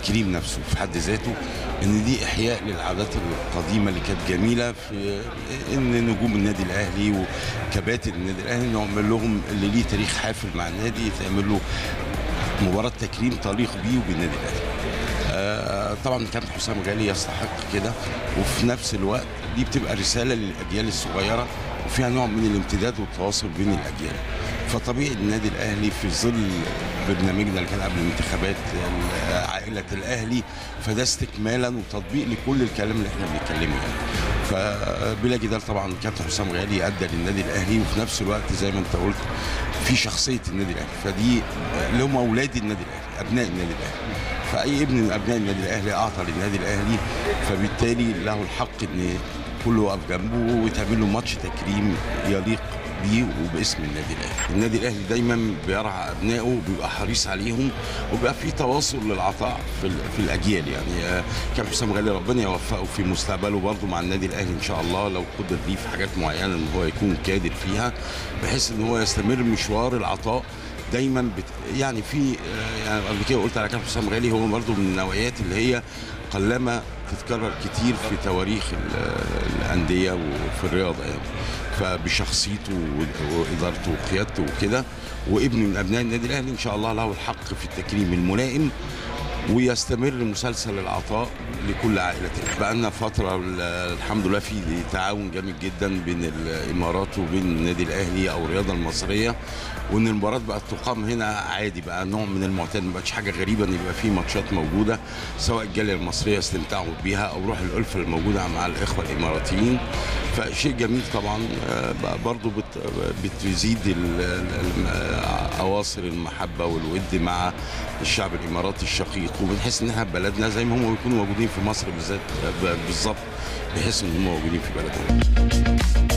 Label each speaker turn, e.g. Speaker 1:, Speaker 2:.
Speaker 1: التكريم نفسه في حد ذاته، ان دي احياء للعادات القديمه اللي كانت جميله، في ان نجوم النادي الاهلي وكباتن النادي الاهلي نعمل لهم اللي ليه تاريخ حافل مع النادي، تعمل له مباراه تكريم تليق بيه وبالنادي الاهلي. طبعا كابتن حسام غالي يستحق كده، وفي نفس الوقت دي بتبقى رساله للاجيال الصغيره وفيها نوع من الامتداد والتواصل بين الاجيال. فطبيعي النادي الاهلي في ظل برنامجنا اللي كان قبل الانتخابات عائله الاهلي، فده استكمالا وتطبيق لكل الكلام اللي احنا بنتكلمه يعني. فبلا جدال طبعا كابتن حسام غالي ادى للنادي الاهلي، وفي نفس الوقت زي ما انت قلت في شخصيه النادي الاهلي، فدي اللي هم اولاد النادي الاهلي، ابناء النادي الاهلي. فاي ابن من ابناء النادي الاهلي اعطى للنادي الاهلي، فبالتالي له الحق ان كله يقف جنبه ويتعمل له ماتش تكريم يليق بيه وباسم النادي الاهلي. النادي الاهلي دايما بيرعى ابنائه وبيبقى حريص عليهم، وبيبقى في تواصل للعطاء في الاجيال يعني. كابتن حسام غالي ربنا يوفقه في مستقبله برضه مع النادي الاهلي ان شاء الله، لو قدر ليه في حاجات معينه ان هو يكون كادر فيها، بحيث ان هو يستمر مشوار العطاء دايما يعني في يعني قبل كده قلت على كابتن حسام غالي هو برضه من النوعيات اللي هي قلما تتكرر كتير في تواريخ الانديه وفي الرياضه يعني. فبشخصيته وادارته وقيادته وكده، وابن من ابناء النادي الاهلي ان شاء الله له الحق في التكريم الملائم، ويستمر مسلسل العطاء لكل عائلته. بقى لنا فتره الحمد لله في تعاون جامد جدا بين الامارات وبين النادي الاهلي او الرياضه المصريه، وان المباراه بقت تقام هنا عادي، بقى نوع من المعتاد، ما بقتش حاجه غريبه ان يبقى في ماتشات موجوده، سواء الجاليه المصريه استمتعوا بيها او روح الالفه الموجوده مع الاخوه الاماراتيين. فشيء جميل طبعا، برضو بتزيد اواصر المحبه والود مع الشعب الاماراتي الشقيق، وبنحس ان احنا بلدنا زي ما هم بيكونوا موجودين في مصر بالذات بالظبط، بحيث ان هم موجودين في بلدهم.